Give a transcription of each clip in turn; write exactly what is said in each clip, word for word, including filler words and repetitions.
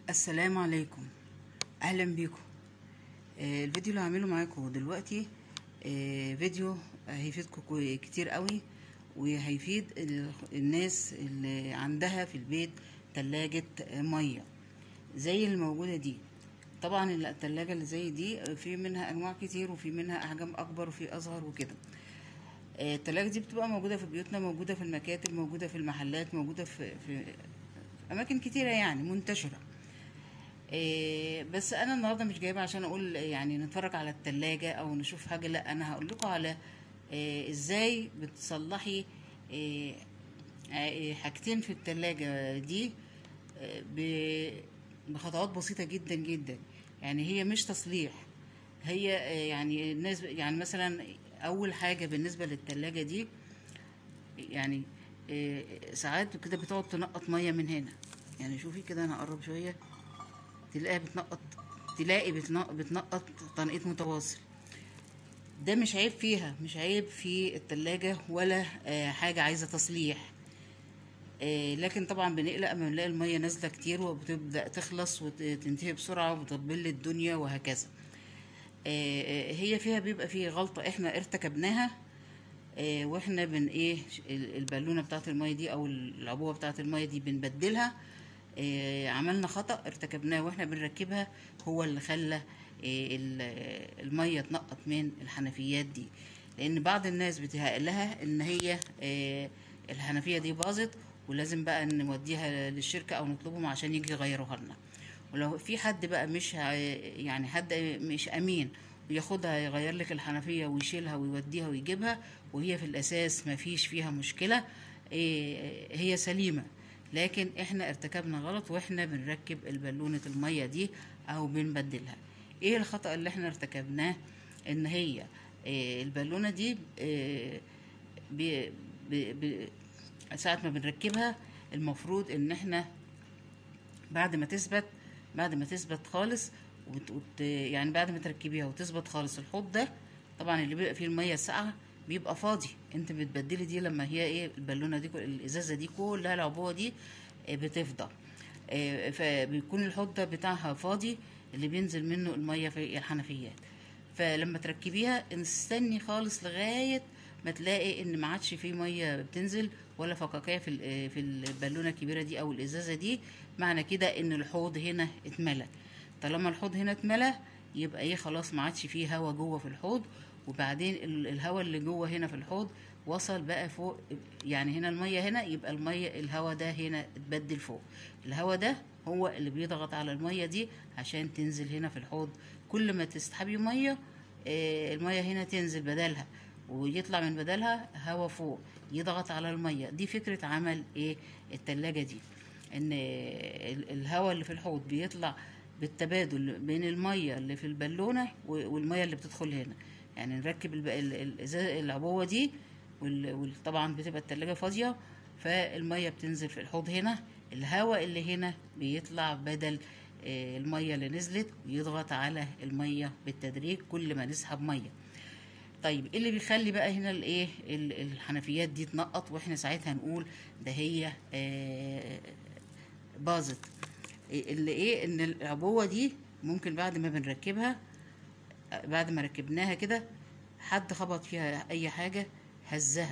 السلام عليكم، اهلا بيكم. آه الفيديو اللي هعمله معاكم دلوقتي آه فيديو هيفيدكم كو- كتير قوي، وهيفيد ال- الناس اللي عندها في البيت تلاجة مية زي اللي موجودة دي. طبعا التلاجة اللي زي دي في منها انواع كتير، وفي منها احجام اكبر وفي اصغر وكده. آه، التلاجة دي بتبقى موجودة في بيوتنا، موجودة في المكاتب، موجودة في المحلات، موجودة في, في اماكن كتيرة يعني منتشرة. إيه بس انا النهارده مش جايبه عشان اقول يعني نتفرج على التلاجة او نشوف حاجه، لا انا هقول لكم على إيه ازاي بتصلحي إيه إيه حاجتين في التلاجة دي. إيه ب- بخطوات بسيطه جدا جدا. يعني هي مش تصليح، هي إيه يعني الناس يعني مثلا اول حاجه بالنسبه للتلاجة دي، يعني إيه ساعات كده بتقعد تنقط ميه من هنا. يعني شوفي كده، انا اقرب شويه تلاقيها بتنقط، تلاقي بتنقط, بتنقط تنقيط متواصل. ده مش عيب فيها، مش عيب في التلاجة ولا آه، حاجة عايزة تصليح. آه، لكن طبعا بنقلق اما نلاقي المية نازلة كتير وبتبدأ تخلص وتنتهي بسرعة وبتطبل الدنيا وهكذا. آه، آه، هي فيها بيبقى فيه غلطة احنا ارتكبناها. آه، واحنا بن ايه ال- البالونه بتاعت الميه دي او العبوه بتاعت الميه دي بنبدلها. آه، عملنا خطأ ارتكبناه واحنا بنركبها، هو اللي خلى آه، ال- الميه تنقط من الحنفيات دي. لان بعض الناس بتهيأ لها ان هي آه، الحنفيه دي باظت ولازم بقى نوديها للشركه او نطلبهم عشان يجي يغيروها لنا. ولو في حد بقى مش ع- يعني حد مش امين وياخدها يغير لك الحنفية ويشيلها ويوديها ويجيبها، وهي في الاساس ما فيش فيها مشكلة، إيه، هي سليمة، لكن احنا ارتكبنا غلط واحنا بنركب البالونة المية دي او بنبدلها. ايه الخطأ اللي احنا ارتكبناه؟ ان هي إيه، البالونة دي إيه، بي بي بي ساعة ما بنركبها المفروض ان احنا بعد ما تثبت بعد ما تثبت خالص وت... وت... يعني بعد ما تركبيها وتثبت خالص الحوض ده، طبعا اللي بيبقى فيه الميه الساقعه بيبقى فاضي. انت بتبدلي دي لما هي ايه البالونه دي كل- الازازه دي كلها العبوه دي آه، بتفضى. آه، فبيكون الحوض ده بتاعها فاضي، اللي بينزل منه الميه في الحنفيات. فلما تركبيها استني خالص لغايه ما تلاقي ان ما عادش فيه ميه بتنزل ولا فقاقيع في ال- في البالونه الكبيره دي او الازازه دي. معنى كده ان الحوض هنا اتملى. طالما الحوض هنا اتملى يبقى ايه خلاص ما عادش فيه هوا جوه في الحوض. وبعدين ال- الهوا اللي جوه هنا في الحوض وصل بقى فوق. يعني هنا الميه هنا، يبقى الميه الهوا ده هنا اتبدل فوق. الهوا ده هو اللي بيضغط على الميه دي عشان تنزل هنا في الحوض. كل ما تسحبي ميه آه، الميه هنا تنزل بدلها ويطلع من بدلها هوا فوق يضغط على الميه دي. فكرة عمل ايه التلاجة دي، ان ال- الهوا اللي في الحوض بيطلع بالتبادل بين الميه اللي في البالونه و- والميه اللي بتدخل هنا. يعني نركب الب- ال- ال- الإزاز- العبوه دي وال- وال- طبعا بتبقى التلاجة فاضيه، فالميه بتنزل في الحوض هنا، الهواء اللي هنا بيطلع بدل آه، الميه اللي نزلت ويضغط على الميه بالتدريج كل ما نسحب ميه. طيب ايه اللي بيخلي بقى هنا الايه ال- الحنفيات دي تنقط واحنا ساعتها نقول ده هي آه، باظت؟ إيه اللي ايه ان العبوه دي ممكن بعد ما بنركبها، بعد ما ركبناها كده حد خبط فيها اي حاجه هزها.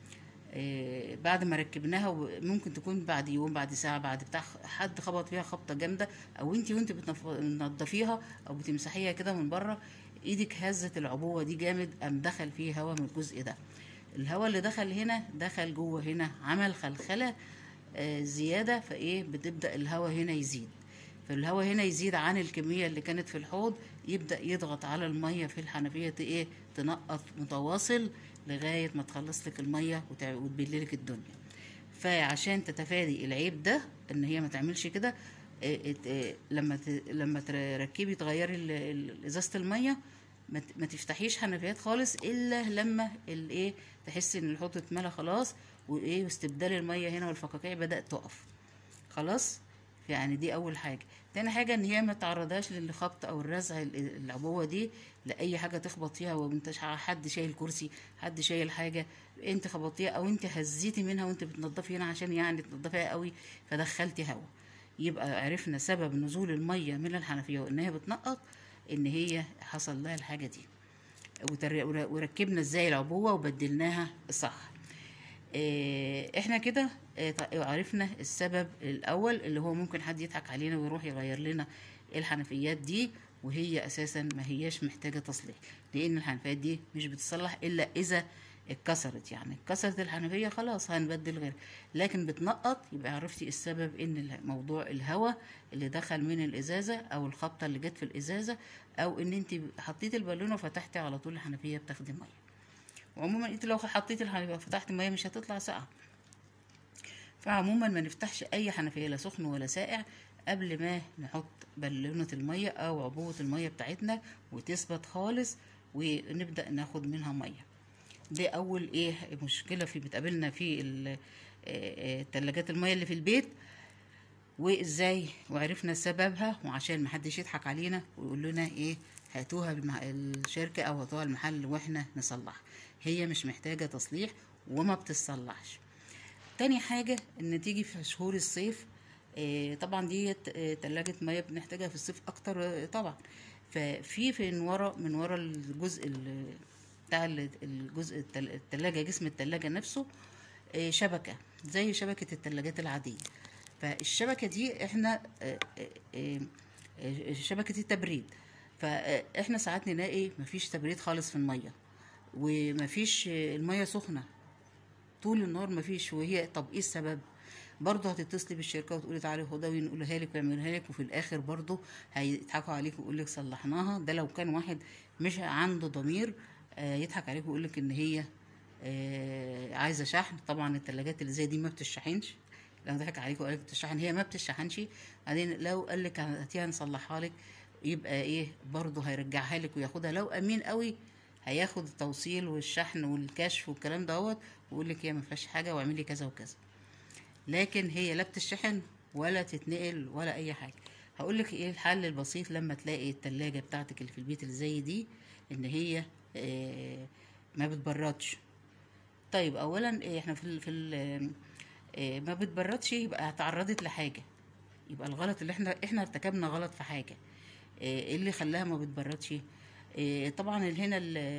إيه بعد ما ركبناها ممكن تكون بعد يوم بعد ساعه بعد بتاع حد خبط فيها خبطه جامده، او انتي وانت بتنضفيها او بتمسحيها كده من بره ايدك هزت العبوه دي جامد، قام دخل فيه هواء من الجزء ده. الهواء اللي دخل هنا دخل جوه هنا عمل خلخله آه، زياده، فايه بتبدا الهواء هنا يزيد. فالهواء هنا يزيد عن الكميه اللي كانت في الحوض، يبدا يضغط على الميه في الحنفيه ت- ايه تنقط متواصل لغايه ما تخلص لك الميه وتع- وتبل لك الدنيا. فعشان تتفادي العيب ده ان هي ما تعملش كده، إيه، إت- إيه، لما ت- لما تركبي تغيري ال- ال- ازازه الميه، ما ت- ما تفتحيش حنفيات خالص الا لما الايه تحسي ان الحوض اتملى خلاص، وايه واستبدال الميه هنا والفقاقيع بدات تقف خلاص. يعني دي اول حاجه. تاني حاجه ان هي ما تعرضهاش للخبط او الرزع ال- العبوه دي لاي حاجه تخبط فيها، وانت شا- حد شايل كرسي، حد شايل حاجه انت خبطتيها او انت هزيتي منها وانت بتنضفي هنا عشان يعني تنضفيها قوي فدخلتي هوا. يبقى عرفنا سبب نزول الميه من الحنفيه وانها بتنقط، ان هي حصل لها الحاجه دي. وركبنا ازاي العبوه وبدلناها صح. احنا كده عرفنا السبب الاول، اللي هو ممكن حد يضحك علينا ويروح يغير لنا الحنفيات دي، وهي اساسا ما هياش محتاجه تصليح، لان الحنفيات دي مش بتصلح الا اذا اتكسرت. يعني اتكسرت الحنفيه خلاص هنبدل غيرها، لكن بتنقط يبقى عرفتي السبب ان موضوع الهواء اللي دخل من الازازه، او الخبطه اللي جت في الازازه، او ان انت حطيتي البالونه وفتحتي على طول الحنفيه بتاخدي ميه. وعموما انت لو حطيتي الحنفيه وفتحتي الميه مش هتطلع ساقعه. فعموما ما نفتحش اي حنفيه لا سخن ولا ساقع قبل ما نحط بالونه الميه او عبوه الميه بتاعتنا وتثبت خالص ونبدا ناخد منها ميه. دي اول ايه مشكله في بتقابلنا في تلاجات الميه اللي في البيت، وازاي وعرفنا سببها، وعشان محدش يضحك علينا ويقول لنا ايه هاتوها الشركه او هاتوها المحل واحنا نصلحها. هي مش محتاجه تصليح وما بتتصلحش. تاني حاجه ان تيجي في شهور الصيف، إيه طبعا دي تلاجة ميه بنحتاجها في الصيف اكتر طبعا. ففي في من ورا من ورا الجزء بتاع الجزء التلاجة، جسم التلاجة نفسه إيه شبكه زي شبكه التلاجات العاديه. فالشبكه دي احنا إيه إيه شبكه التبريد. فاحنا ساعات نلاقي مفيش تبريد خالص في الميه، ومفيش الميه سخنه طول النهار مفيش. وهي طب ايه السبب؟ برضه هتتصلي بالشركه وتقولي تعالي خدها ونقولها لك ويعملوها لك، وفي الاخر برضه هيضحكوا عليك ويقول لك صلحناها. ده لو كان واحد مش عنده ضمير آه يضحك عليك ويقول لك ان هي آه عايزه شحن. طبعا الثلاجات اللي زي دي ما بتشحنش. لو ضحك عليك وقال لك بتشحن، هي ما بتشحنش. بعدين لو قال لك هاتيها نصلحها لك، يبقى ايه برضه هيرجعها لك وياخدها. لو امين قوي هياخد التوصيل والشحن والكشف والكلام دوت ويقول لك هي ما فيهاش حاجه واعملي كذا وكذا. لكن هي لا بتشحن ولا تتنقل ولا اي حاجه. هقول لك ايه الحل البسيط لما تلاقي التلاجة بتاعتك اللي في البيت اللي زي دي ان هي آه ما بتبردش. طيب اولا إيه احنا في ال في ال آه ما بتبردش، يبقى اتعرضت لحاجه، يبقى الغلط اللي احنا احنا ارتكبنا غلط في حاجه. ايه اللي خلاها ما بتبردش؟ إيه طبعا هنا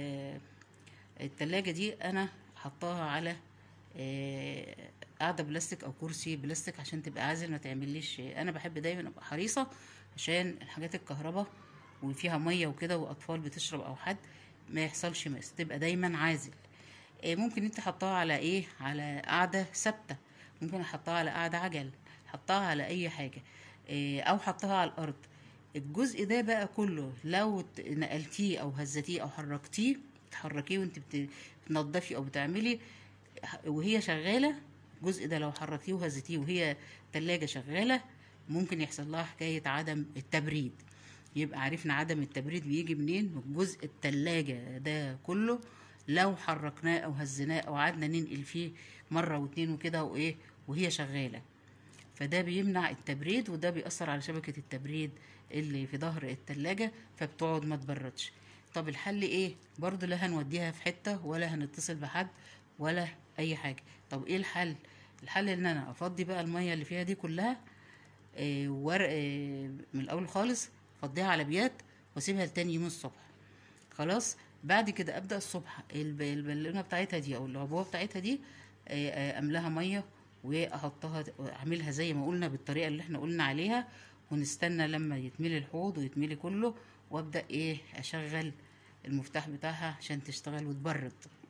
التلاجة دي انا حطاها على إيه قاعده بلاستيك او كرسي بلاستيك عشان تبقى عازل ما تعمليش. انا بحب دايما ابقى حريصه عشان الحاجات الكهرباء وفيها ميه وكده واطفال بتشرب او حد ما يحصلش مس، تبقى دايما عازل. إيه ممكن انت حطاها على ايه؟ على قاعده ثابته، ممكن احطها على قاعده عجل، حطها على اي حاجه إيه او حطها على الارض. الجزء ده بقى كله لو نقلتيه او هزتيه او حركتيه، تحركيه وانت بتنضفي او بتعملي وهي شغاله، الجزء ده لو حركتيه وهزتيه وهي تلاجة شغاله ممكن يحصل لها حكايه عدم التبريد. يبقى عرفنا عدم التبريد بيجي منين؟ من جزء التلاجة ده كله لو حركناه او هزناه او قعدنا ننقل فيه مره واتنين وكده وايه وهي شغاله، فده بيمنع التبريد، وده بيأثر على شبكة التبريد اللي في ظهر التلاجة فبتقعد ما تبردش. طب الحل ايه؟ برضو لا هنوديها في حتة ولا هنتصل بحد ولا اي حاجة. طب ايه الحل؟ الحل ان انا افضي بقى المية اللي فيها دي كلها آه ورق آه من الاول خالص، افضيها على بيات واسيبها لتاني يوم الصبح. خلاص بعد كده ابدأ الصبح البالونه بتاعتها دي او العبوة بتاعتها دي آه املاها مية واحطها اعملها زي ما قلنا بالطريقه اللي احنا قلنا عليها، ونستنى لما يتملي الحوض ويتملي كله وابدا ايه اشغل المفتاح بتاعها عشان تشتغل وتبرد.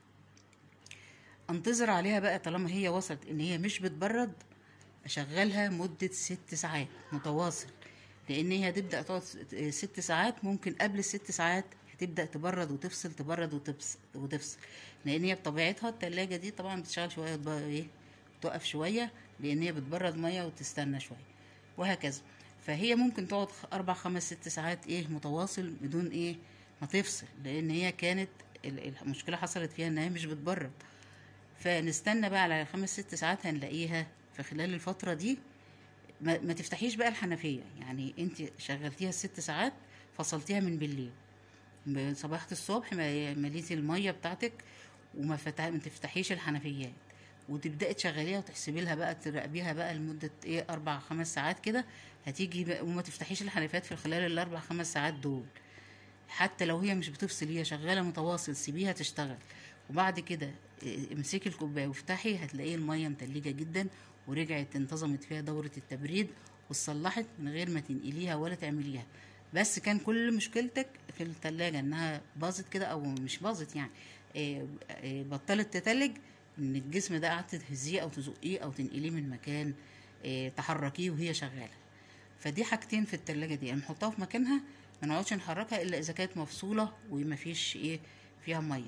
انتظر عليها بقى طالما هي وصلت ان هي مش بتبرد، اشغلها مده ست ساعات متواصل، لان هي هتبدا تقعد ست ساعات. ممكن قبل الست ساعات هتبدا تبرد وتفصل تبرد وتفصل وتفصل لان هي بطبيعتها التلاجة دي طبعا بتشتغل شويه ايه تقف شويه لان هي بتبرد ميه وتستنى شويه وهكذا. فهي ممكن تقعد اربع خمس ست ساعات ايه متواصل بدون ايه ما تفصل، لان هي كانت المشكله حصلت فيها ان هي مش بتبرد. فنستنى بقى على خمس ست ساعات هنلاقيها في خلال الفتره دي ما, ما تفتحيش بقى الحنفيه. يعني انت شغلتيها ست ساعات فصلتيها من بالليل، صباحة الصبح مليتي الميه بتاعتك وما فتح... ما تفتحيش الحنفيات. وتبداي تشغليها وتحسبي لها بقى، تراقبيها بقى لمده ايه اربع خمس ساعات كده. هتيجي بقى وما تفتحيش الحنفيات في خلال الاربع خمس ساعات دول، حتى لو هي مش بتفصل، هي شغاله متواصل، سيبيها تشتغل. وبعد كده اه، امسكي الكوبايه وافتحي، هتلاقي الميه متلجه جدا، ورجعت انتظمت فيها دوره التبريد، واتصلحت من غير ما تنقليها ولا تعمليها. بس كان كل مشكلتك في التلاجة انها باظت كده، او مش باظت يعني، اه، اه، بطلت تتلج، ان الجسم ده قعدت تهزيه او تزقيه او تنقليه من مكان، اه، تحركيه وهي شغاله. فدي حاجتين في التلاجة دي، يعني نحطها في مكانها، ما نقعدش نحركها الا اذا كانت مفصوله وما فيش ايه فيها ميه.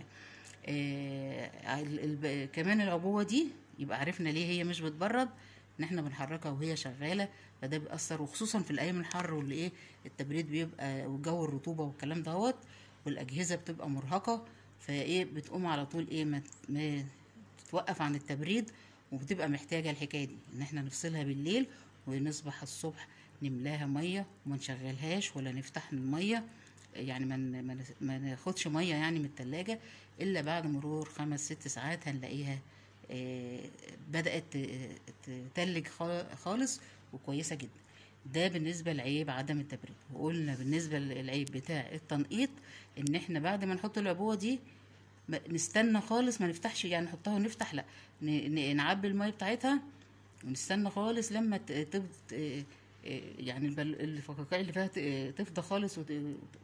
آه ال- ال- كمان العبوه دي يبقى عرفنا ليه هي مش بتبرد، ان احنا بنحركها وهي شغاله، فده بيأثر، وخصوصا في الايام الحر واللي ايه التبريد بيبقى وجو الرطوبه والكلام دهوت، والاجهزه بتبقى مرهقه، فايه بتقوم على طول ايه ما ما تتوقف عن التبريد، وبتبقى محتاجه الحكايه دي ان احنا نفصلها بالليل، ونصبح الصبح نملاها ميه وما نشغلهاش ولا نفتح الميه، يعني ما من ما نس- ما ناخدش ميه يعني من التلاجة الا بعد مرور خمس ست ساعات، هنلاقيها آه، بدأت ت- تتلج خا- خالص وكويسة جدا. ده بالنسبة لعيب عدم التبريد. وقلنا بالنسبة للعيب بتاع التنقيط، ان احنا بعد ما نحط العبوة دي ما- نستنى خالص، ما نفتحش يعني نحطها ونفتح، لا، ن- ن- نعبي المية بتاعتها، ونستنى خالص لما ت- تفض آه، آه، يعني البل- الفقاقيع اللي فيها ت- تفضى خالص وت-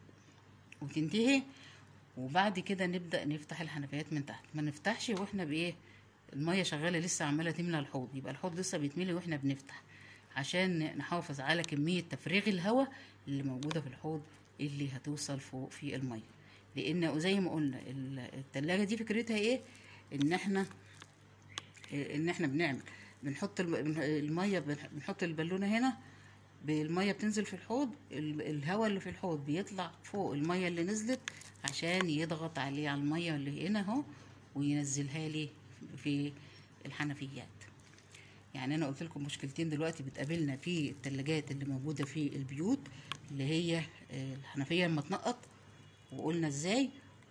وتنتهي. وبعد كده نبدأ نفتح الحنفيات من تحت، ما نفتحش واحنا بايه المية شغالة لسه عمالة تملى الحوض، يبقى الحوض لسه بيتملي واحنا بنفتح، عشان نحافظ على كمية تفريغ الهواء اللي موجودة في الحوض اللي هتوصل فوق في المية. لان زي ما قلنا ال- التلاجة دي فكرتها ايه، ان احنا ان احنا بنعمل بنحط الم- المية، بنح- بنحط البالونة هنا، بالمية بتنزل في الحوض، ال- الهواء اللي في الحوض بيطلع فوق المية اللي نزلت، عشان يضغط عليه على المية اللي هنا اهو، وينزلها لي في الحنفيات. يعني انا قلت لكم مشكلتين دلوقتي بتقابلنا في التلاجات اللي موجودة في البيوت، اللي هي آه، الحنفية لما تنقط، وقلنا ازاي،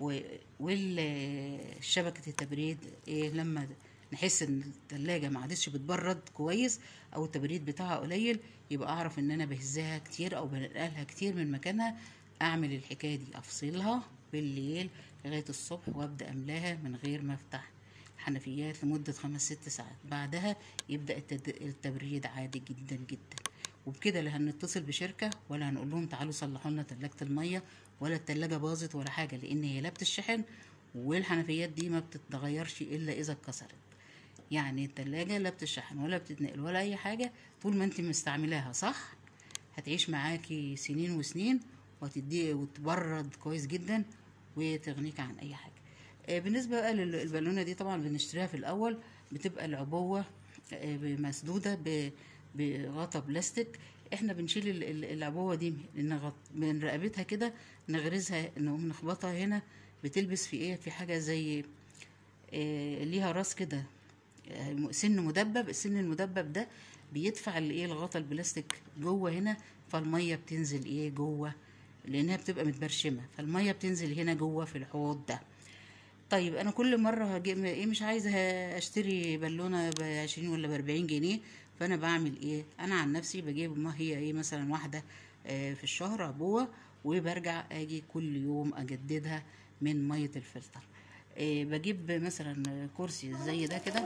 والشبكة التبريد إيه لما نحس ان التلاجة ما عادتش بتبرد كويس، او التبريد بتاعها قليل، يبقى اعرف ان انا بهزها كتير او بنقلها كتير من مكانها. اعمل الحكاية دي، افصلها بالليل لغاية الصبح، وابدأ املاها من غير ما افتح حنفيات لمدة خمس ست ساعات، بعدها يبدأ التد- التبريد عادي جدا جدا. وبكده لا هنتصل بشركة ولا هنقول لهم تعالوا صلحوا لنا تلاجة المية، ولا التلاجة باظت ولا حاجة، لان هي لا بتشحن، والحنفيات دي ما بتتغيرش الا اذا اتكسرت. يعني التلاجة لا بتشحن ولا بتتنقل ولا اي حاجة، طول ما انت مستعملاها صح هتعيش معاكي سنين وسنين، وهتدي وتبرد كويس جدا، وتغنيك عن اي حاجة. آه، بالنسبة بقى للبالونة دي، طبعا بنشتريها في الاول، بتبقى العبوة آه، مسدودة ب- بغطا بلاستيك. احنا بنشيل ال- ال- العبوة دي من غط- من رقبتها كده، نغرزها، نقوم نخبطها هنا، بتلبس في ايه، في حاجة زي آه، ليها راس كده، آه، سن مدبب. السن المدبب ده بيدفع الايه الغطا البلاستيك جوه هنا، فالميه بتنزل ايه جوه، لانها بتبقى متبرشمه، فالميه بتنزل هنا جوه في الحوض ده. طيب انا كل مره هجي ايه مش عايزه اشتري بالونه بعشرين ولا باربعين جنيه، فانا بعمل ايه، انا عن نفسي بجيب ما هي ايه مثلا واحده آه، في الشهر عبوه، وبرجع اجي كل يوم اجددها من ميه الفلتر. آه، بجيب مثلا كرسي زي ده كده،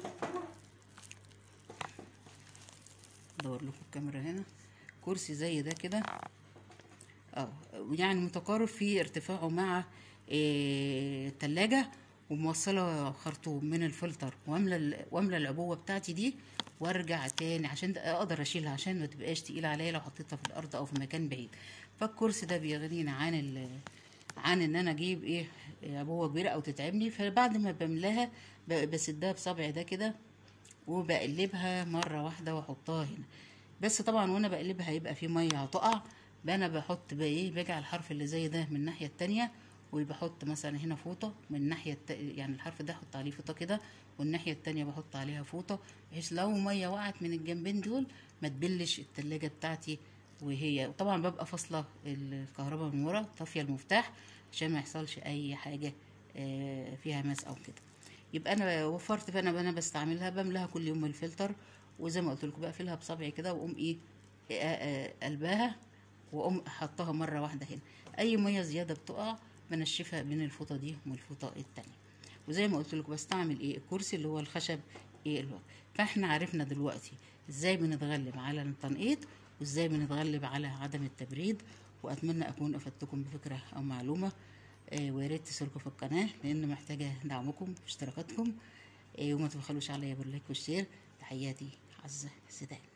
ادور لكم الكاميرا هنا، كرسي زي ده كده، اه يعني متقارب في ارتفاعه مع إيه التلاجة، وموصلة خرطوم من الفلتر، واملى ال- واملى العبوة بتاعتي دي، وارجع تاني عشان ده اقدر اشيلها، عشان ما تبقاش تقيلة عليا لو حطيتها في الارض او في مكان بعيد. فالكرسي ده بيغنينا عن ال عن ان انا اجيب ايه عبوة كبيرة او تتعبني. فبعد ما بملاها ب- بسدها بصبعي ده كده، وبقلبها مرة واحدة واحطها هنا. بس طبعا وانا بقلبها هيبقى في مية هتقع، بقى انا بحط بقى ايه باجي على الحرف اللي زي ده من الناحية التانية، وبحط مثلا هنا فوطة من الناحية الت... يعني الحرف ده احط عليه فوطة كده، والناحية التانية بحط عليها فوطة، بحيث لو مية وقعت من الجنبين دول ما تبلش التلاجة بتاعتي. وهي وطبعا ببقى فاصلة الكهرباء من ورا، طافية المفتاح عشان ما يحصلش اي حاجة آه، فيها ماس او كده. يبقى انا وفرت. فانا انا بستعملها، بملاها كل يوم بالفلتر، وزي ما قلت لكم بقفلها بصبعي كده، واقوم ايه آه، آه، قلبها، واقوم حطها مره واحده هنا. اي ميه زياده بتقع بنشفها بين الفوطه دي والفوطه التانية. وزي ما قلت لكم بستعمل ايه الكرسي اللي هو الخشب ايه الوقت. فاحنا عرفنا دلوقتي ازاي بنتغلب على التنقيط، وازاي بنتغلب على عدم التبريد. واتمنى اكون افدتكم بفكره او معلومه. آه ويا ريت تشتركوا في القناه لان محتاجه دعمكم واشتراكاتكم. آه وما تبخلوش عليا باللايك والشير. تحياتي عزه سيدان.